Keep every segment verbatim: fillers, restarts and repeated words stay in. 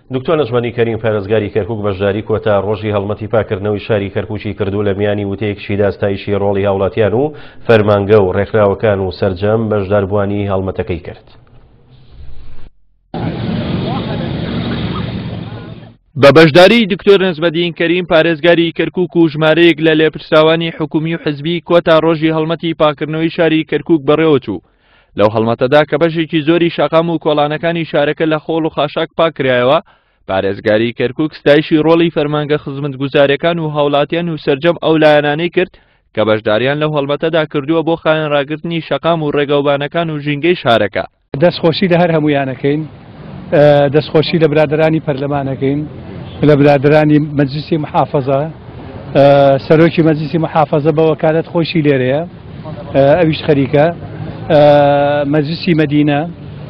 دکتۆر نەجمەنی کەریم پارێزگاری کەرکووک بەشداری کۆتا ڕۆژی هەڵمەتی پاکردنەوەی شاری کەرکووکی کردو لە میانی وتەیەکیشی داستایشی ڕۆڵی هاوڵاتیان و فەرمانگە و ڕێکخراوەکان و سەرجەم بەشداربوانی هەڵمەتەکەی کرد. بە بەشداری دکتۆر نەجمەدین کەریم پارێزگاری کەرکووک و ژمارەیەک لە لێپرسراوانی حکومی و حزبی کۆتا ڕۆژی هەڵمەتی پاکردنەوەی شاری کەرکووک بەڕێوەچوو. لەو هەڵمەتەدا کە بەشێکی زۆری شەقام و کۆڵانەکانی شارەکە لە خۆڵ و خاشاک پاکرایەوە، پارێزگاری کەرکووک ستایشی ڕۆڵی فەرمانگە خزمەتگوزارەکان و هاوڵاتیان و سەرجەم ئەو لایەنانەی کرد کە بەشداریان لەو هەڵمەتەدا کردووە بۆ خاوێنڕاگرتنی شەقام و ڕێگەوبانەکان و ژینگەی شارەکە. دەستخۆشی لە هەر هەموویانەکەین، دەستخۆشی لە برادرانی پەرلەمانەکەین، لە برادرانی مەجلیسی محافەزە، سەرۆکی مەجلیسی محافەزە بە وەکالەت خۆشی لێرەیە، ئەویش خەریکە، مەجلیسی مەدینە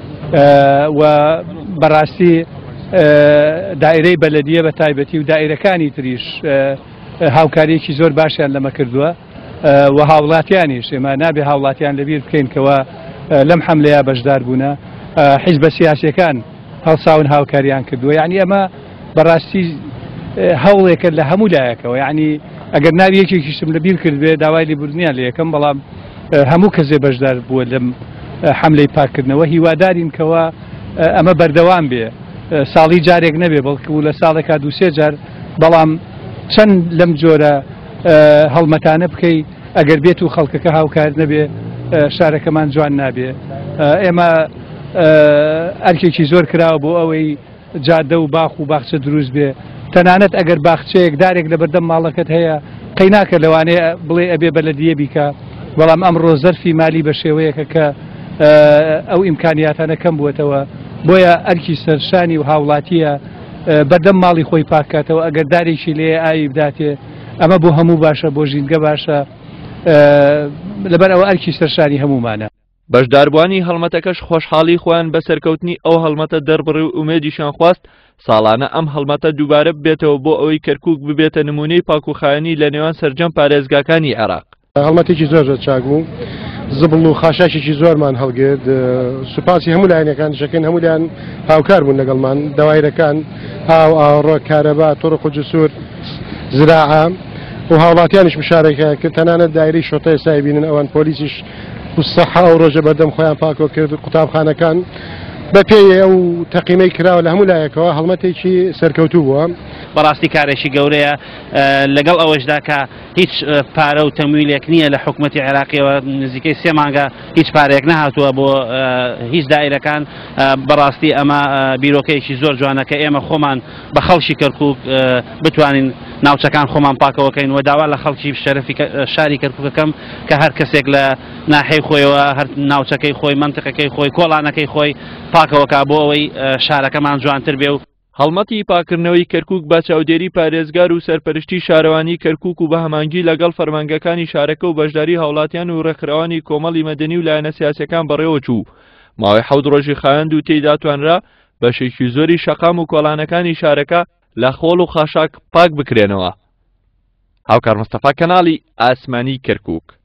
و بەڕاستی دائیرەی بەلەدیە بە تایبەتی و دائیرەکانی تریش هاوکاریەکی زۆر باشیان لەمە کردووە و هاوڵاتیانیش. ئێمە نابێ هاوڵاتیان لەبیر بکەین کەوە لەم حەملەیە بەشدار بوونە، حیزبە سیاسیەکان هەڵساون هاوکاریان کردووە. یعنی ئەمە بەڕاستی هەوڵێکە لە هەموو لایەکەوە، یعنی ئەگەر ناوی یەکێکیشم لەبیر کرد بێ داوای لێبوردنیان لە یەکەم، بەڵام هەموو کەسێ بەشدار بووە لەم حەملەی پاکردنەوە. هیوادارین کەوە ئەمە بەردەوام بێ، ساڵی جارێک نەبێ بەڵکو لە ساڵێکا دوو سێ جار، بەڵام چەند لەم جۆرە هەڵمەتانە بکەی ئەگەر بێت و خەڵکەکە هاوکار نەبێ شارەکەمان جوان نابێ. ئێمە ئەرکێکی زۆر کراوە بۆ ئەوەی جادە و باخ و باخچە دروست بێ، تەنانەت ئەگەر باخچەیەک دارێک لە بەردەم ماڵەکەت هەیە قەی ناکە لەوانەیە بڵێ ئەبێ بەلەدیە بیکە، بەڵام ئەمڕۆ زەرفی مالی بە شێوەیەکە کە ئەو ئیمکانیاتانە کەم بووێتەوە، بۆیە ئەرکی سەرشانی و هاوڵاتیە بەردەم ماڵی خۆی پاکاتەوە. ئەگەر دارێکی لێ ئاوی بداتێ ئەمە بۆ هەموو باشە، بۆ ژینگە باشە، لەبەر ئەوە ئەرکی سەرشانی هەمومانە. بەشداربوانی هەڵمەتەکەش خۆشحاڵی خۆیان بە سەرکەوتنی ئەو هەڵمەتە دەربڕی و ئومێدیشان خواست ساڵانە ئەم هەڵمەتە دووبارە ببێتەوە بۆ ئەوەی کەرکووک ببێتە نمونەی پاکوخایەنی لە نێوان سەرجەم پارێزگاکانی عێراق. هەڵمەتێکی زۆر زۆر چاک بوو، زبڵ و خاشاکێکی زۆرمان هەڵگرت. سوپاسی هەموو لایەنەکان شەکەن، هەموویان هاوکار بوون لەگەڵمان، دەوایرەکان، هاو ئاڕۆ، کارەبا، تۆڕق و جسوور، زراعە و هاوڵاتیانیش مشارەکە کرد. تەنانەت دایرەی شۆتە ئێستا بینن ئەوان پۆلیسیش سەحا و ڕۆژە بەردەم خۆیان پاکۆ کرد. قوتابخانەکان بە پێی ئەو تەقیمەی کراوە لە هەموو لایەکەوە هەڵمەتێکی سەرکەوتوو بووە. بەڕاستی کارێکی گەورەیە، لەگەڵ ئەوەشدا کە هیچ پارە و تەمویلێک نییە لە حکوومەتی عێراقیەوە، نزیکەی سێ مانگە هیچ پارێک نەهاتووە بۆ هیچ دائیرەکان. بەڕاستی ئەمە بیرۆکەیەکی زۆر جوانە کە ئێمە خۆمان بە خەڵکی کەرکووک بتوانین ناوچەکان خۆمان پاکەوەکەین و داوا لە خەڵکی شەرەفی شاری کەرکووکەکەم کە هەر کەسێک لە ناحەی خۆیەوە، هەر ناوچەکەی خۆی، منتقەکەی خۆی، کۆڵانەکەی خۆی پاکەوەکە بۆ ئەوەی شارەکەمان جوانتر بێ. و هەڵمەتی پاکردنەوەی کەرکووک با چاودێری پارێزگار و سەرپەرشتی شارەوانی کەرکووک و بە هەمانگی لەگەڵ فەرمانگەکانی شارەکە و بەشداری هاوڵاتیان و ڕێکخراوانی کۆمەڵی مەدەنی و لایەنە سیاسیەکان بەڕێوە چوو. ماوەی حەوت ڕۆژی خایاند و تێیدا توانرا بەشێکی زۆری شەقام و کۆڵانەکانی شارەکە لە خۆڵ و خاشاک پاک بکرێنەوە. هاوکار مستەفا کەناڵی ئاسمانی کەرکووک.